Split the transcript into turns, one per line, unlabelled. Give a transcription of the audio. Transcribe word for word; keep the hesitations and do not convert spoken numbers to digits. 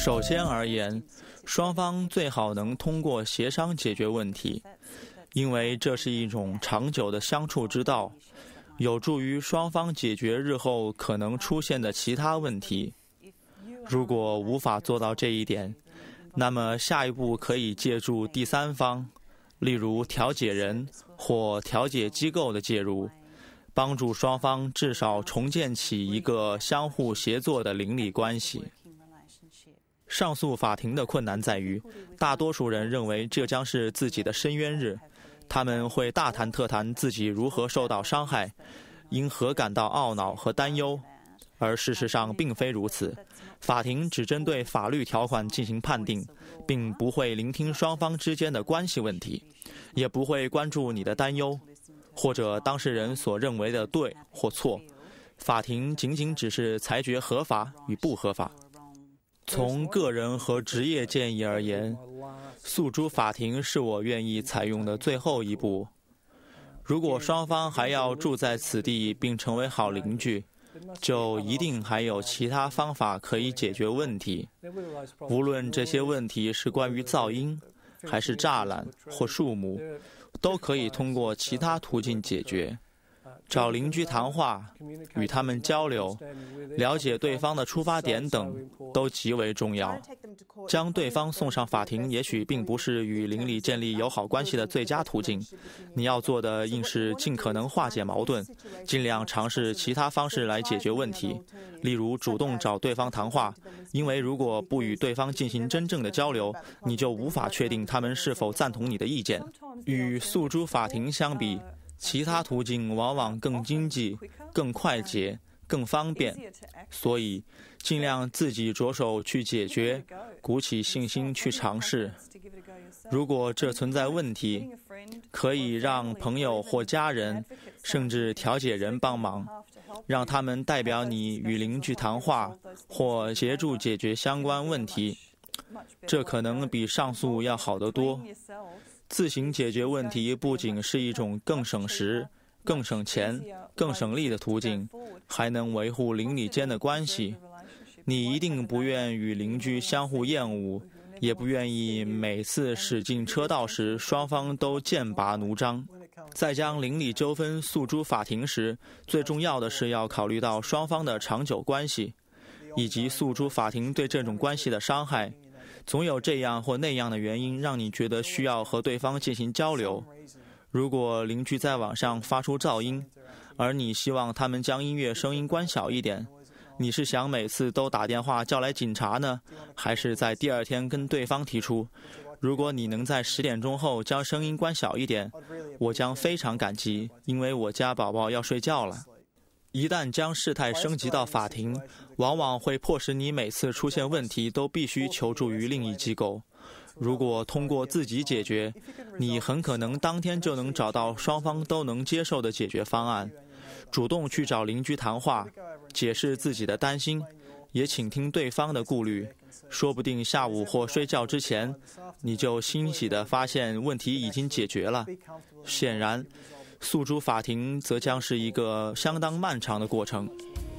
首先而言，双方最好能通过协商解决问题，因为这是一种长久的相处之道，有助于双方解决日后可能出现的其他问题。如果无法做到这一点，那么下一步可以借助第三方，例如调解人或调解机构的介入，帮助双方至少重建起一个相互协作的邻里关系。上诉法庭的困难在于，大多数人认为这将是自己的申冤日，他们会大谈特谈自己如何受到伤害，因何感到懊恼和担忧，而事实上并非如此。法庭只针对法律条款进行判定，并不会聆听双方之间的关系问题，也不会关注你的担忧，或者当事人所认为的对或错。法庭仅仅只是裁决合法与不合法。从个人和职业建议而言，诉诸法庭是我愿意采用的最后一步。如果双方还要住在此地并成为好邻居，就一定还有其他方法可以解决问题。无论这些问题是关于噪音，还是栅栏或树木，都可以通过其他途径解决。找邻居谈话，与他们交流，了解对方的出发点等，都极为重要。将对方送上法庭也许并不是与邻里建立友好关系的最佳途径，你要做的应是尽可能化解矛盾，尽量尝试其他方式来解决问题，例如主动找对方谈话，因为如果不与对方进行真正的交流，你就无法确定他们是否赞同你的意见。与诉诸法庭相比，其他途径往往更经济、更快捷、更方便，所以尽量自己着手去解决，鼓起信心去尝试。如果这存在问题，可以让朋友或家人，甚至调解人帮忙，让他们代表你与邻居谈话，或协助解决相关问题。这可能比上诉要好得多。自行解决问题不仅是一种更省时、更省钱、更省力的途径，还能维护邻里间的关系。你一定不愿与邻居相互厌恶，也不愿意每次驶进车道时双方都剑拔弩张。在将邻里纠纷诉诸法庭时，最重要的是要考虑到双方的长久关系，以及诉诸法庭对这种关系的伤害。总有这样或那样的原因让你觉得需要和对方进行交流。如果邻居在网上发出噪音，而你希望他们将音乐声音关小一点，你是想每次都打电话叫来警察呢，还是在第二天跟对方提出，如果你能在十点钟后将声音关小一点，我将非常感激，因为我家宝宝要睡觉了。一旦将事态升级到法庭，往往会迫使你每次出现问题都必须求助于另一机构。如果通过自己解决，你很可能当天就能找到双方都能接受的解决方案。主动去找邻居谈话，解释自己的担心，也倾听对方的顾虑，说不定下午或睡觉之前，你就欣喜地发现问题已经解决了。显然，诉诸法庭则将是一个相当漫长的过程。